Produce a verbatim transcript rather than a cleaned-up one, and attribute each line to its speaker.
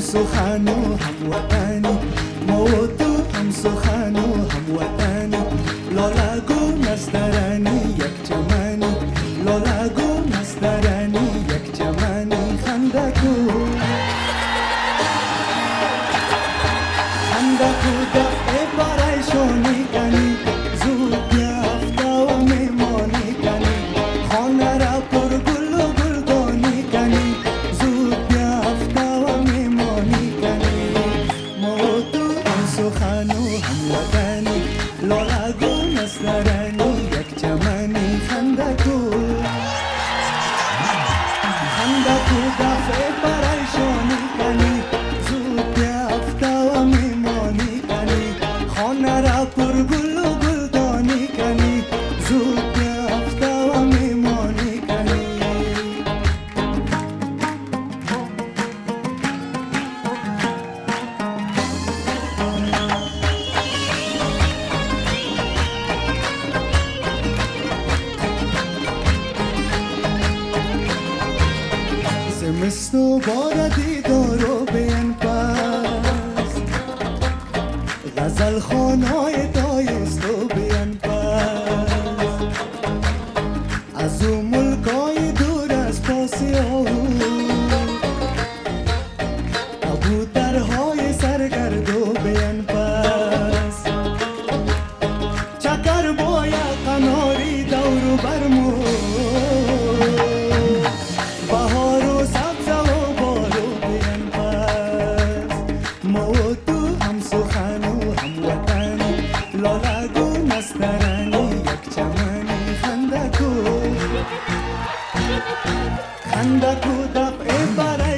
Speaker 1: سخن و هموطنی، ما و تو هم سخن و هموطنی. لالگو نسترنی یک چمنی، لالگو نسترنی یک چمنی. خندکو خندکو دفعه برای شونی کنی، زود بیافته و میمانی کنی. خانه را پر گل و گلدانی کنی، زود بیافته و میمانی کنی. ما و تو هم سخن و هموطنی، لالگو نسترنی یک چمنی. خندکو خندکو دفعه برای شونی کنی، زود بیافته و میمانی کنی. خانه را پر گل و گلدانی کنی، زود بیافته و میمانی کنی. زمست و بار دیدار و بین پس، غزل خانای دایست و بین پس. از او ملکای دور از پاسی آهو، کبوترهای سرگرد و بین پس. چکر باید قناری دور و برمو، بهار و سبز و بارو بین پس. ما و تو هم سخن و هموطنی، لالگو نسترنی یک چمنی. خندکو خندکو دفعه برای